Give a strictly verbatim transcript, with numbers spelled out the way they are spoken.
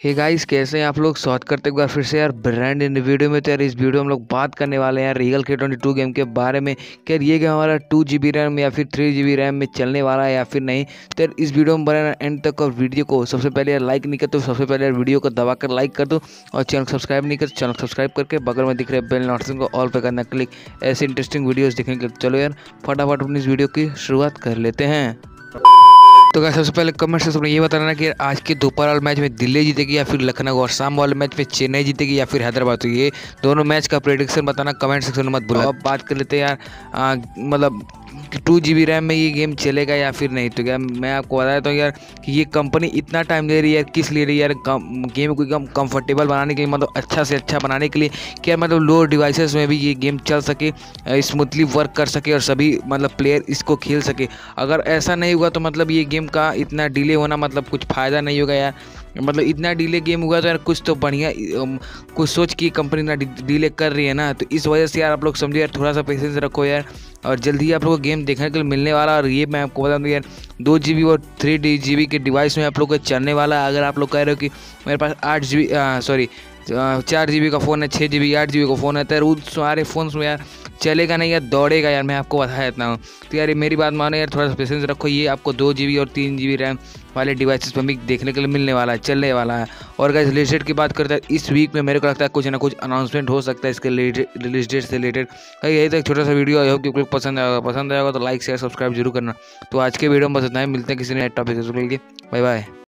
Hey guys, कैसे हैं आप लोग। स्वागत करते हैं एक बार फिर से यार ब्रांड इन वीडियो में। तो यार इस वीडियो में हम लोग बात करने वाले हैं यार रीगल के ट्वेंटी टू गेम के बारे में। क्या ये गेम हमारा टू जी बी रैम या फिर थ्री जी बी रैम में चलने वाला है या फिर नहीं। तो यार इस वीडियो में बने रहना एंड तक। और वीडियो को सबसे पहले यार लाइक नहीं कर तो सबसे पहले यार वीडियो को दबा कर लाइक कर दो। और चैनल सब्सक्राइब नहीं कर तो चैनल सब्सक्राइब करके बगल में दिख रहे बेल नोटिफिकेशन को ऑल पे करना क्लिक, ऐसे इंटरेस्टिंग वीडियोज़ देखने के लिए। चलो यार फटाफट अपनी इस वीडियो की शुरुआत कर लेते हैं। तो गाइस सबसे पहले कमेंट सेक्शन में ये बताना कि आज के दोपहर वाले मैच में दिल्ली जीतेगी या फिर लखनऊ, और शाम वाले मैच में चेन्नई जीतेगी या फिर हैदराबाद। तो ये दोनों मैच का प्रेडिक्शन बताना कमेंट सेक्शन में मत भूलना। अब बात कर लेते हैं यार आ, मतलब टू जी बी रैम में ये गेम चलेगा या फिर नहीं। तो क्या मैं आपको बता देता हूँ यार कि ये कंपनी इतना टाइम ले रही है यार, किस ले रही है यार, गेम को एकदम कंफर्टेबल बनाने के लिए, मतलब अच्छा से अच्छा बनाने के लिए कि यार मतलब लो डिवाइसेस में भी ये गेम चल सके, स्मूथली वर्क कर सके और सभी मतलब प्लेयर इसको खेल सके। अगर ऐसा नहीं हुआ तो मतलब ये गेम का इतना डिले होना मतलब कुछ फ़ायदा नहीं होगा यार। मतलब इतना डिले गेम हुआ तो यार कुछ तो बढ़िया कुछ सोच की कंपनी ना डिले कर रही है ना। तो इस वजह से यार आप लोग समझो यार, थोड़ा सा पेशेंस रखो यार, और जल्दी ही आप लोगों को गेम देखने के लिए मिलने वाला। और ये मैं आपको बता दूँ यार, दो जी बी और थ्री डी जी बी के डिवाइस में आप लोग को चलने वाला है। अगर आप लोग कह रहे हो कि मेरे पास आठ जी बी सॉरी चार जी बी का फ़ोन है, छः जी बी आठ जी बी का फ़ोन है, तो यार उस सारे फ़ोन्स में यार चलेगा नहीं यार, दौड़ेगा यार, मैं आपको बता देता हूँ। तो यार मेरी बात मानो यार, थोड़ा सा पेशेंस रखो। ये आपको दो जी बी और तीन जी बी रैम वाले डिवाइसेस पर भी देखने के लिए मिलने वाला है, चलने वाला है। और गाइस रिलीज डेट की बात करते हैं, इस वीक में मेरे को लगता है कुछ ना कुछ अनाउंसमेंट हो सकता है इसके रिलीज डेट से रिलेटेड। यही तक छोटा सा वीडियो, आई होप कि पसंद आएगा। पसंद आएगा तो लाइक शेयर सब्सक्राइब जरूर करना। तो आज के वीडियो में बस इतना ही, मिलते हैं किसी नए टॉपिक से। Bye bye.